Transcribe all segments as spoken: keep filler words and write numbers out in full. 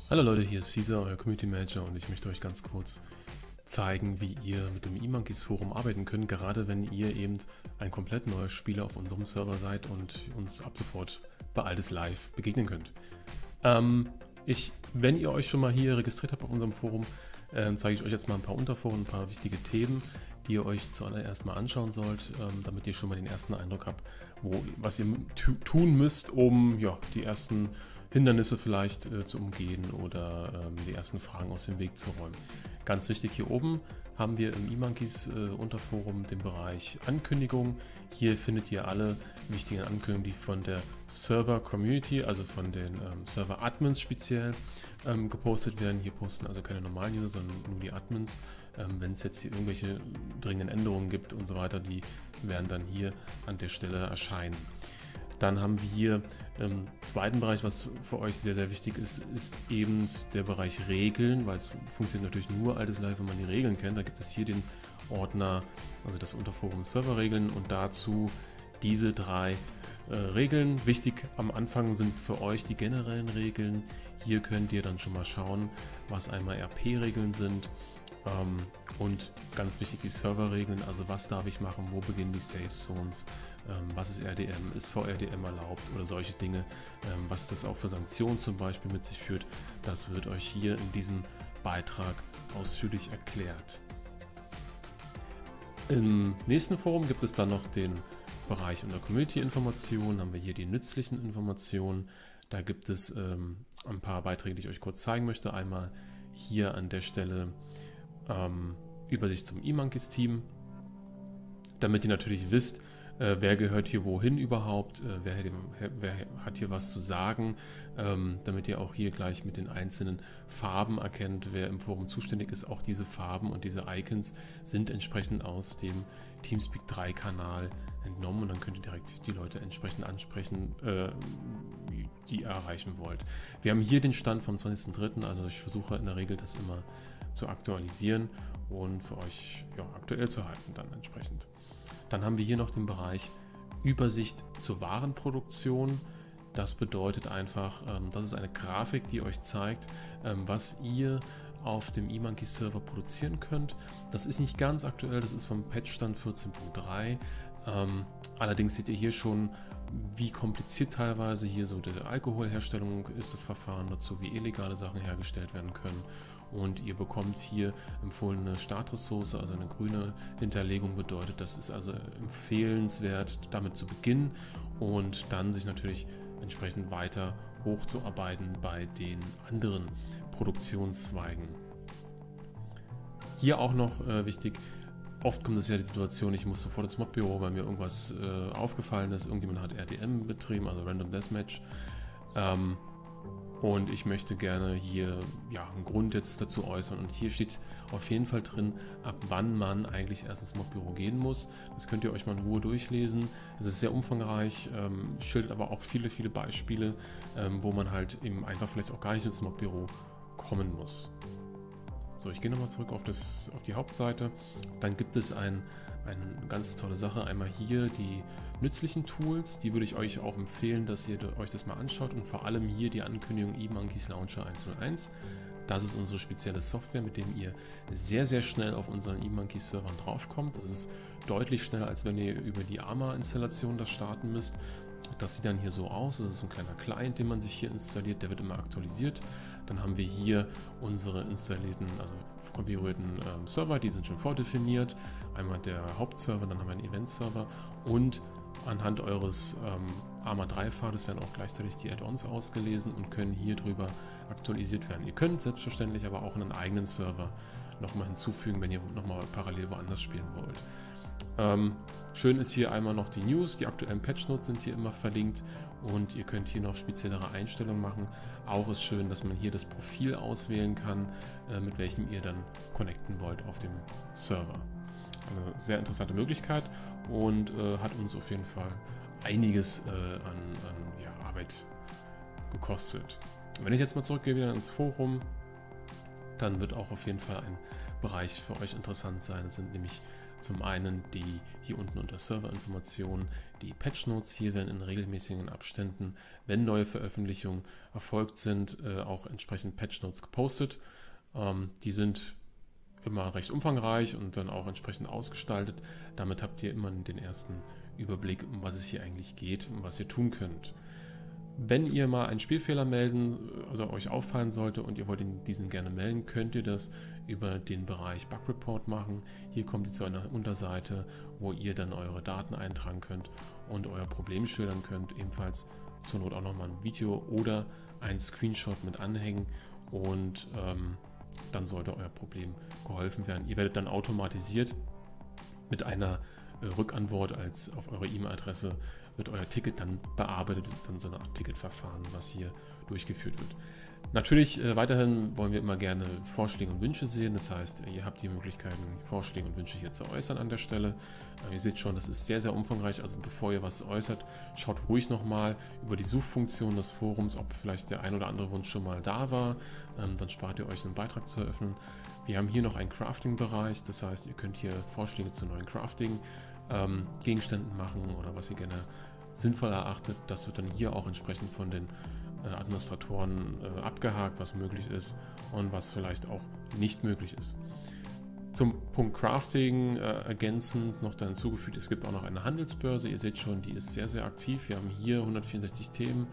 Hallo Leute, hier ist Caesar, euer Community Manager, und ich möchte euch ganz kurz zeigen, wie ihr mit dem eMonkeys Forum arbeiten könnt, gerade wenn ihr eben ein komplett neuer Spieler auf unserem Server seid und uns ab sofort bei Altes Live begegnen könnt. Ähm, ich, wenn ihr euch schon mal hier registriert habt auf unserem Forum, äh, zeige ich euch jetzt mal ein paar Unterforen, ein paar wichtige Themen, die ihr euch zuallererst mal anschauen sollt, ähm, damit ihr schon mal den ersten Eindruck habt, wo, was ihr tun müsst, um ja, die ersten Hindernisse vielleicht äh, zu umgehen oder ähm, die ersten Fragen aus dem Weg zu räumen. Ganz wichtig, hier oben haben wir im eMonkeys äh, Unterforum den Bereich Ankündigungen. Hier findet ihr alle wichtigen Ankündigungen, die von der Server Community, also von den ähm, Server Admins speziell ähm, gepostet werden. Hier posten also keine normalen User, sondern nur die Admins. Ähm, wenn es jetzt hier irgendwelche dringenden Änderungen gibt und so weiter, die werden dann hier an der Stelle erscheinen. Dann haben wir hier im zweiten Bereich, was für euch sehr, sehr wichtig ist, ist eben der Bereich Regeln, weil es funktioniert natürlich nur Altes Live, wenn man die Regeln kennt. Da gibt es hier den Ordner, also das Unterforum Serverregeln, und dazu diese drei äh, Regeln. Wichtig am Anfang sind für euch die generellen Regeln. Hier könnt ihr dann schon mal schauen, was einmal R P-Regeln sind. Ähm, und ganz wichtig die Serverregeln, also was darf ich machen, wo beginnen die Safe Zones, ähm, was ist R D M, ist V R D M erlaubt oder solche Dinge, ähm, was das auch für Sanktionen zum Beispiel mit sich führt, das wird euch hier in diesem Beitrag ausführlich erklärt. Im nächsten Forum gibt es dann noch den Bereich unter Community-Informationen, haben wir hier die nützlichen Informationen. Da gibt es ähm, ein paar Beiträge, die ich euch kurz zeigen möchte. Einmal hier an der Stelle Ähm, Übersicht zum eMonkeys-Team, damit ihr natürlich wisst, äh, wer gehört hier wohin überhaupt, äh, wer, wer hat hier was zu sagen, ähm, damit ihr auch hier gleich mit den einzelnen Farben erkennt, wer im Forum zuständig ist. Auch diese Farben und diese Icons sind entsprechend aus dem Teamspeak drei Kanal entnommen, und dann könnt ihr direkt die Leute entsprechend ansprechen, äh, die ihr erreichen wollt. Wir haben hier den Stand vom zwanzigsten dritten, also ich versuche in der Regel das immer zu aktualisieren und für euch ja, aktuell zu halten dann entsprechend. Dann haben wir hier noch den Bereich Übersicht zur Warenproduktion. Das bedeutet einfach, ähm, das ist eine Grafik, die euch zeigt, ähm, was ihr auf dem eMonkeys Server produzieren könnt. Das ist nicht ganz aktuell, das ist vom Patchstand vierzehn Punkt drei. Ähm, allerdings seht ihr hier schon, wie kompliziert teilweise hier so die Alkoholherstellung ist, das Verfahren dazu, wie illegale Sachen hergestellt werden können. Und ihr bekommt hier empfohlene Startressource, also eine grüne Hinterlegung bedeutet, das ist also empfehlenswert, damit zu beginnen und dann sich natürlich entsprechend weiter hochzuarbeiten bei den anderen Produktionszweigen. Hier auch noch äh, wichtig, oft kommt es ja die Situation, ich muss sofort ins Modbüro, weil mir irgendwas äh, aufgefallen ist, irgendjemand hat R D M betrieben, also Random Deathmatch. Ähm, Und ich möchte gerne hier ja, einen Grund jetzt dazu äußern. Und hier steht auf jeden Fall drin, ab wann man eigentlich erst ins Modbüro gehen muss. Das könnt ihr euch mal in Ruhe durchlesen. Es ist sehr umfangreich, ähm, schildert aber auch viele, viele Beispiele, ähm, wo man halt eben einfach vielleicht auch gar nicht ins Modbüro kommen muss. So, ich gehe nochmal zurück auf, das, auf die Hauptseite. Dann gibt es ein, eine ganz tolle Sache. Einmal hier die nützlichen Tools. Die würde ich euch auch empfehlen, dass ihr euch das mal anschaut. Und vor allem hier die Ankündigung eMonkeys Launcher eins null eins. Das ist unsere spezielle Software, mit dem ihr sehr, sehr schnell auf unseren eMonkeys Servern draufkommt. Das ist deutlich schneller, als wenn ihr über die Arma-Installation das starten müsst. Das sieht dann hier so aus. Das ist so ein kleiner Client, den man sich hier installiert. Der wird immer aktualisiert. Dann haben wir hier unsere installierten, also konfigurierten ähm, Server, die sind schon vordefiniert. Einmal der Hauptserver, dann haben wir einen Event-Server, und anhand eures ähm, Arma drei Pfades werden auch gleichzeitig die Add-ons ausgelesen und können hier drüber aktualisiert werden. Ihr könnt selbstverständlich aber auch einen eigenen Server nochmal hinzufügen, wenn ihr nochmal parallel woanders spielen wollt. Ähm, schön ist hier einmal noch die News, die aktuellen Patch-Notes sind hier immer verlinkt, und ihr könnt hier noch speziellere Einstellungen machen. Auch ist schön, dass man hier das Profil auswählen kann, äh, mit welchem ihr dann connecten wollt auf dem Server. Eine sehr interessante Möglichkeit und äh, hat uns auf jeden Fall einiges äh, an, an ja, Arbeit gekostet. Wenn ich jetzt mal zurückgehe wieder ins Forum, dann wird auch auf jeden Fall ein Bereich für euch interessant sein. Das sind nämlich Zum einen die hier unten unter Serverinformationen, die Patch Notes hier werden in regelmäßigen Abständen, wenn neue Veröffentlichungen erfolgt sind, äh, auch entsprechend Patch Notes gepostet. Ähm, die sind immer recht umfangreich und dann auch entsprechend ausgestaltet. Damit habt ihr immer den ersten Überblick, um was es hier eigentlich geht und was ihr tun könnt. Wenn ihr mal einen Spielfehler melden, also euch auffallen sollte und ihr wollt diesen gerne melden, könnt ihr das über den Bereich Bug Report machen. Hier kommt ihr zu einer Unterseite, wo ihr dann eure Daten eintragen könnt und euer Problem schildern könnt. Ebenfalls zur Not auch nochmal ein Video oder ein Screenshot mit anhängen und ähm, dann sollte euer Problem geholfen werden. Ihr werdet dann automatisiert mit einer äh, Rückantwort als auf eure E-Mail-Adresse wird euer Ticket dann bearbeitet. Das ist dann so eine Art Ticketverfahren, was hier durchgeführt wird. Natürlich, äh, weiterhin wollen wir immer gerne Vorschläge und Wünsche sehen. Das heißt, ihr habt die Möglichkeiten, Vorschläge und Wünsche hier zu äußern an der Stelle. Äh, ihr seht schon, das ist sehr, sehr umfangreich. Also bevor ihr was äußert, schaut ruhig nochmal über die Suchfunktion des Forums, ob vielleicht der ein oder andere Wunsch schon mal da war. Ähm, dann spart ihr euch einen Beitrag zu eröffnen. Wir haben hier noch einen Crafting-Bereich. Das heißt, ihr könnt hier Vorschläge zu neuen Crafting ähm, Gegenständen machen oder was ihr gerne sinnvoll erachtet. Das wird dann hier auch entsprechend von den äh, Administratoren äh, abgehakt, was möglich ist und was vielleicht auch nicht möglich ist. Zum Punkt Crafting äh, ergänzend noch dann hinzugefügt, es gibt auch noch eine Handelsbörse. Ihr seht schon, die ist sehr, sehr aktiv. Wir haben hier hundertvierundsechzig Themen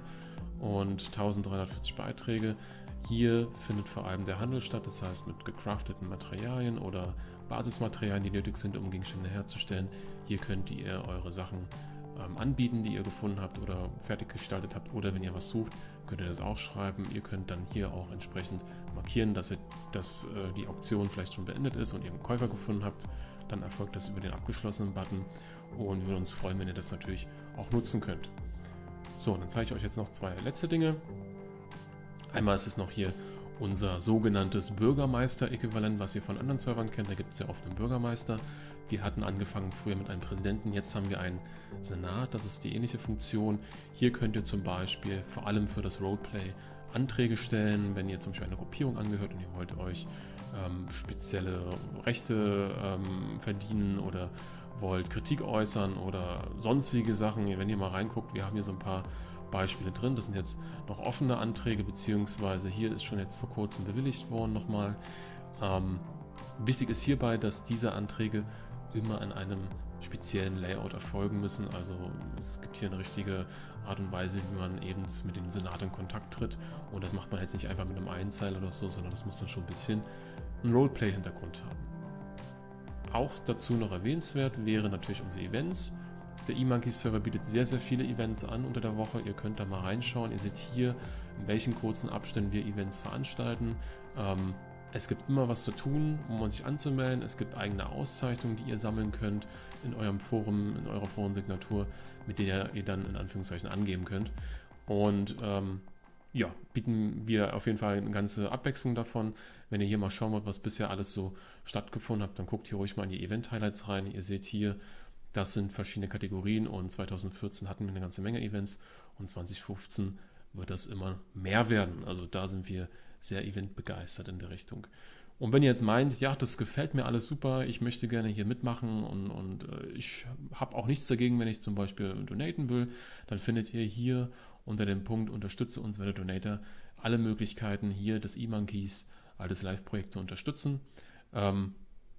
und eintausenddreihundertvierzig Beiträge. Hier findet vor allem der Handel statt, das heißt mit gecrafteten Materialien oder Basismaterialien, die nötig sind, um Gegenstände herzustellen. Hier könnt ihr eure Sachen ähm, anbieten, die ihr gefunden habt oder fertig gestaltet habt, oder wenn ihr was sucht, könnt ihr das auch schreiben. Ihr könnt dann hier auch entsprechend markieren, dass, ihr, dass äh, die Auktion vielleicht schon beendet ist und ihr einen Käufer gefunden habt. Dann erfolgt das über den abgeschlossenen Button und wir würden uns freuen, wenn ihr das natürlich auch nutzen könnt. So, dann zeige ich euch jetzt noch zwei letzte Dinge. Einmal ist es noch hier unser sogenanntes Bürgermeister-Äquivalent, was ihr von anderen Servern kennt. Da gibt es ja oft einen Bürgermeister. Wir hatten angefangen früher mit einem Präsidenten, jetzt haben wir einen Senat, das ist die ähnliche Funktion. Hier könnt ihr zum Beispiel vor allem für das Roleplay Anträge stellen, wenn ihr zum Beispiel einer Gruppierung angehört und ihr wollt euch ähm, spezielle Rechte ähm, verdienen oder wollt Kritik äußern oder sonstige Sachen. Wenn ihr mal reinguckt, wir haben hier so ein paar Beispiele drin. Das sind jetzt noch offene Anträge, beziehungsweise hier ist schon jetzt vor kurzem bewilligt worden nochmal. Ähm, wichtig ist hierbei, dass diese Anträge immer an einem speziellen Layout erfolgen müssen. Also es gibt hier eine richtige Art und Weise, wie man eben mit dem Senat in Kontakt tritt. Und das macht man jetzt nicht einfach mit einem Einzeiler oder so, sondern das muss dann schon ein bisschen einen Roleplay-Hintergrund haben. Auch dazu noch erwähnenswert wäre natürlich unsere Events. Der eMonkey-Server bietet sehr, sehr viele Events an unter der Woche. Ihr könnt da mal reinschauen. Ihr seht hier, in welchen kurzen Abständen wir Events veranstalten. Ähm, es gibt immer was zu tun, um sich anzumelden. Es gibt eigene Auszeichnungen, die ihr sammeln könnt in eurem Forum, in eurer Forensignatur, mit der ihr dann in Anführungszeichen angeben könnt. Und ähm, ja, bieten wir auf jeden Fall eine ganze Abwechslung davon. Wenn ihr hier mal schauen wollt, was bisher alles so stattgefunden hat, dann guckt hier ruhig mal in die Event-Highlights rein. Ihr seht hier, das sind verschiedene Kategorien und zweitausendvierzehn hatten wir eine ganze Menge Events und zweitausendfünfzehn wird das immer mehr werden. Also da sind wir sehr eventbegeistert in der Richtung. Und wenn ihr jetzt meint, ja, das gefällt mir alles super, ich möchte gerne hier mitmachen und, und äh, ich habe auch nichts dagegen, wenn ich zum Beispiel donaten will, dann findet ihr hier unter dem Punkt Unterstütze uns, werde Donator, alle Möglichkeiten hier des eMonkeys, altes Live-Projekt zu unterstützen ähm,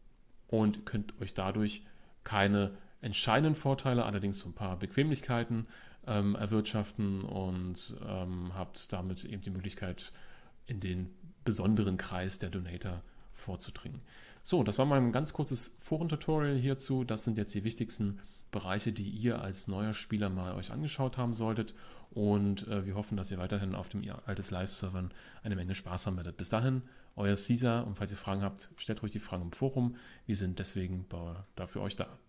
und könnt euch dadurch keine entscheidenden Vorteile, allerdings so ein paar Bequemlichkeiten ähm, erwirtschaften und ähm, habt damit eben die Möglichkeit, in den besonderen Kreis der Donator vorzudringen. So, das war mal ein ganz kurzes Foren-Tutorial hierzu. Das sind jetzt die wichtigsten Bereiche, die ihr als neuer Spieler mal euch angeschaut haben solltet. Und äh, wir hoffen, dass ihr weiterhin auf dem Altes Live-Servern eine Menge Spaß haben werdet. Bis dahin, euer Caesar. Und falls ihr Fragen habt, stellt ruhig die Fragen im Forum. Wir sind deswegen dafür euch da.